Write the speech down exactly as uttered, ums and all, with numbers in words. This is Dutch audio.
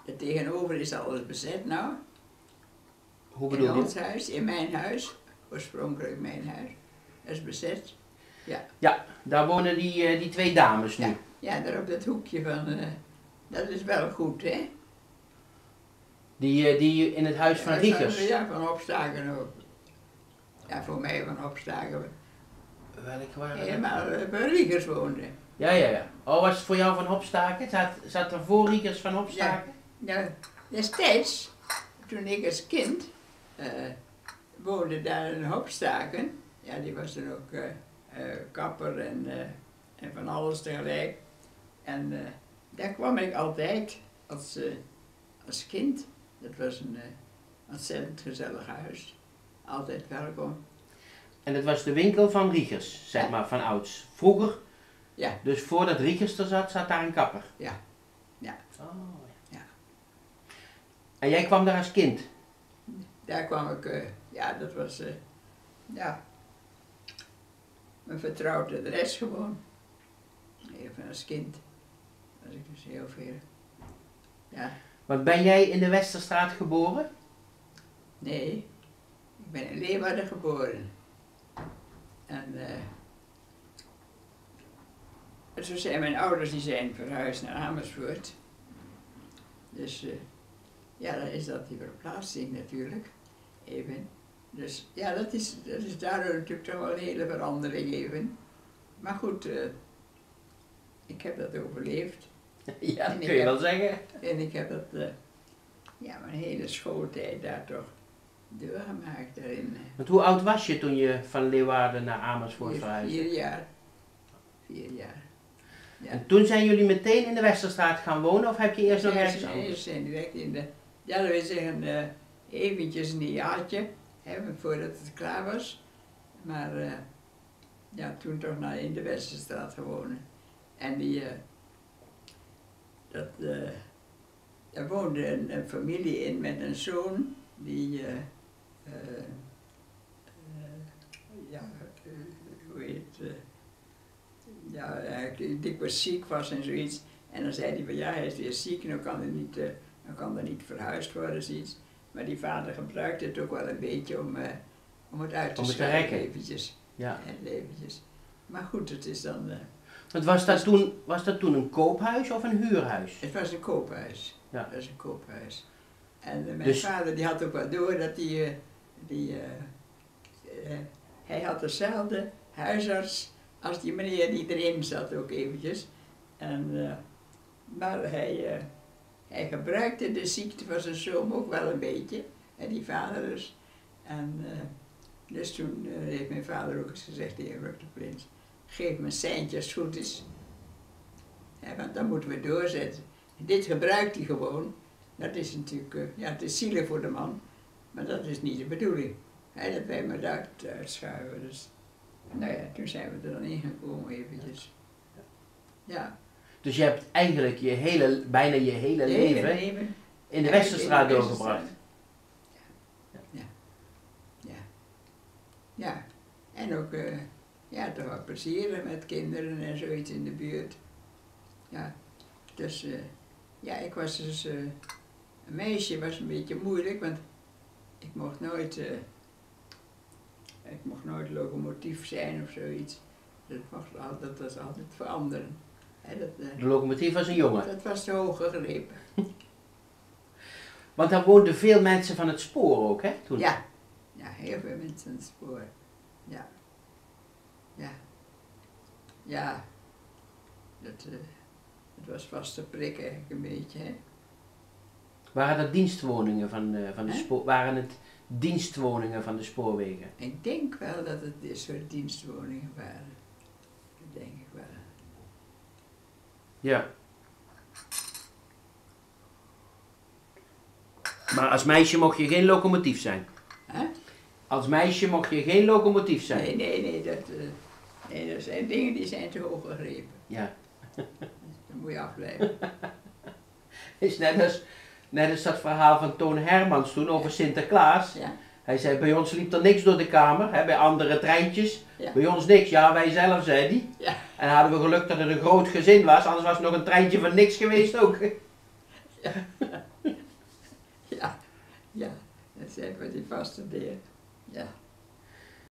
er tegenover is alles bezet nou. Hoe bedoel je? In ons huis, in mijn huis, oorspronkelijk mijn huis, dat is bezet. Ja, Ja, daar wonen die, uh, die twee dames nu. ja, ja, daar op dat hoekje van, uh, dat is wel goed, hè? Die, uh, die in het huis van Ja, Riegers. Ja, van Opstaken ook. Ja, voor mij van Opstaken. Welke waren dat? Helemaal uh, bij Riegers woonde. Ja, ja, ja. Oh, was het voor jou van Hopstaken? Zat, zat er voor Riegers van Hopstaken? Nou, destijds, toen ik als kind uh, woonde daar in Hopstaken, ja, die was dan ook uh, uh, kapper en, uh, en van alles tegelijk. En uh, daar kwam ik altijd als, uh, als kind. Dat was een uh, ontzettend gezellig huis. Altijd welkom. En dat was de winkel van Riegers, zeg Ja. maar, van ouds. Vroeger, Ja, dus voordat Riegers er zat, zat daar een kapper. ja, ja. Oh, Ja. En jij kwam daar als kind? Daar kwam ik, uh, ja, dat was, uh, ja, mijn vertrouwde adres gewoon. Even als kind was ik dus heel veel. Ja, Want ben jij in de Westerstraat geboren? nee, ik ben in Leeuwarden geboren. En uh, zo zijn mijn ouders, die zijn verhuisd naar Amersfoort. Dus uh, ja, dan is dat die verplaatsing natuurlijk, even. Dus ja, dat is, dat is daardoor natuurlijk toch wel een hele verandering even. Maar goed, uh, ik heb dat overleefd. Ja, En dat ik kun je heb- wel zeggen. En ik heb dat, uh, ja, mijn hele schooltijd daar toch doorgemaakt daarin. Want hoe oud was je toen je van Leeuwarden naar Amersfoort Vier, verhuisde? vier jaar. Vier jaar. Ja. En toen zijn jullie meteen in de Westerstraat gaan wonen of heb je eerst nog Nee, ergens ze- nee, anders? ze zijn direct in de, ja, dat wil zeggen, uh, eventjes een jaartje, hè, voordat het klaar was. Maar uh, ja, toen toch naar in de Westerstraat gewonnen. En die, uh, dat, uh, daar woonde een, een familie in met een zoon die, uh, uh, uh, ja, uh, hoe heet, uh, ja, eigenlijk dikwijls ziek was en zoiets. En dan zei hij van ja, hij is weer ziek en dan kan er niet, uh, dan kan er niet verhuisd worden, zoiets. Maar die vader gebruikte het ook wel een beetje om, uh, om het uit te Om het te schuiven, rekken. eventjes. Ja. En eventjes. Maar goed, het is dan, uh, Want was dat, toen, was dat toen een koophuis of een huurhuis? het was een koophuis. Ja. Het was een koophuis. En uh, mijn Dus- vader die had ook wel door dat die, uh, die uh, uh, hij had dezelfde huisarts als die meneer die erin zat ook eventjes. En, uh, maar hij, uh, hij gebruikte de ziekte van zijn zoon ook wel een beetje, en die vader dus. En uh, dus toen uh, heeft mijn vader ook eens gezegd tegen dokter Prins, geef me een seintje als het goed is. Ja, want dan moeten we doorzetten. Dit gebruikt hij gewoon. Dat is natuurlijk, uh, ja, het is zielig voor de man, maar dat is niet de bedoeling. Hè, dat wij maar daar uitschuiven. Dus, nou ja, toen zijn we er dan ingekomen eventjes. Ja. Dus je hebt eigenlijk je hele, bijna je hele De leven hele leven in de heb ik Westerstraat in de doorgebracht. Westerstraat. Ja. Ja. Ja. Ja. En ook, uh, ja, toch wel plezier met kinderen en zoiets in de buurt. Ja. Dus, uh, ja, ik was dus, uh, een meisje was een beetje moeilijk, want ik mocht nooit, uh, ik mocht nooit locomotief zijn of zoiets. Dat, mocht, al- dat was altijd voor anderen. Hè, dat, uh, De locomotief was een jongen. dat was te hoog gegrepen. Want daar woonden veel mensen van het spoor ook, hè? Toen. Ja, ja, heel veel mensen aan het spoor. Ja. Ja. Ja. Dat, uh, het was vast te prikken eigenlijk een beetje, hè. Waren dat dienstwoningen van, uh, van de Hè? spoor? Waren het dienstwoningen van de spoorwegen? Ik denk wel dat het dit soort dienstwoningen waren. Dat denk ik wel. Ja. Maar als meisje mocht je geen locomotief zijn. Hè? Als meisje mocht je geen locomotief zijn. Nee, nee, nee, dat, uh, nee, dat zijn dingen die zijn te hoog gegrepen. Ja. Daar moet je afblijven. Is net als, net als dat verhaal van Toon Hermans toen over Sinterklaas. Ja, Hij zei, bij ons liep er niks door de kamer, hè, bij andere treintjes. ja, Bij ons niks, ja wij zelf, zei hij. ja. En hadden we geluk dat het een groot gezin was, anders was het nog een treintje van niks geweest ook. Ja. zijn voor die vaste deed. Ja.